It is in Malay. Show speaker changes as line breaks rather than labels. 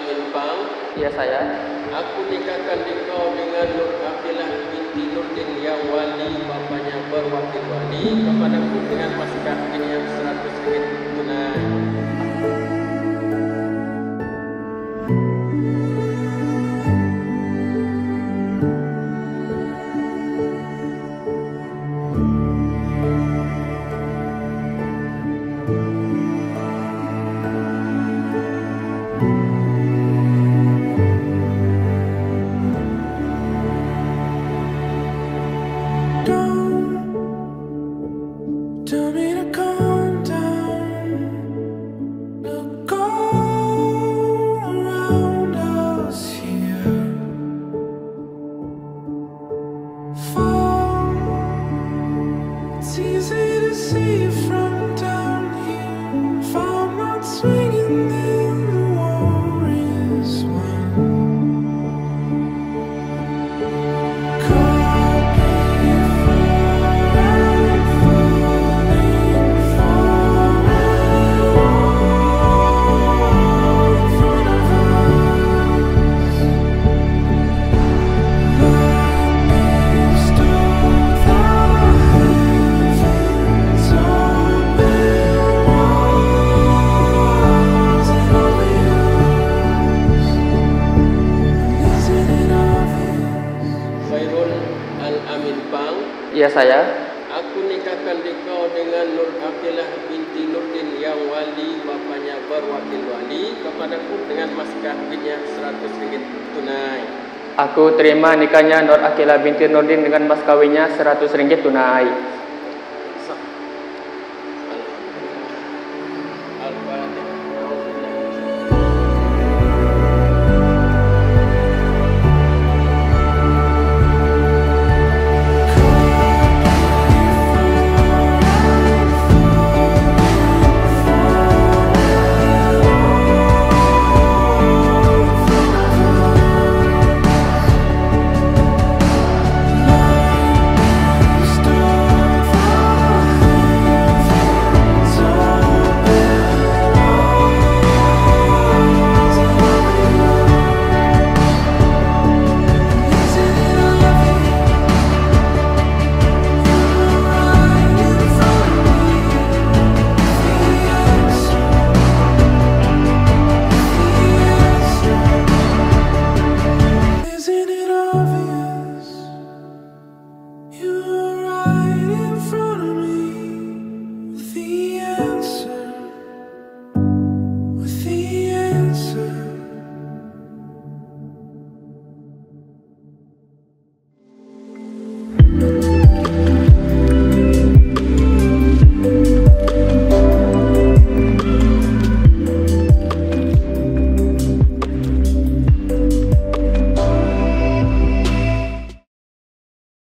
Al-Amin Pang.
Ya saya.
Aku nikahkan engkau dengan Nur Aqilah binti Nurdin yang wali bapaknya berwakil wali kepadaku dengan mas kawin yang 100 ringgit tunai.
Tell me to calm down. Look all around us here. Fall. It's easy to see from down here. If I'm not swinging, then the war is won.
Khayrun Al-Amin Pang.
Ya saya.
Aku nikahkan engkau dengan Nur Aqilah binti Nurdin yang wali bapaknya berwakil wali kepadaku dengan mas kawinnya 100 ringgit tunai.
Aku terima nikahnya Nur Aqilah binti Nurdin dengan mas kawinnya 100 ringgit tunai.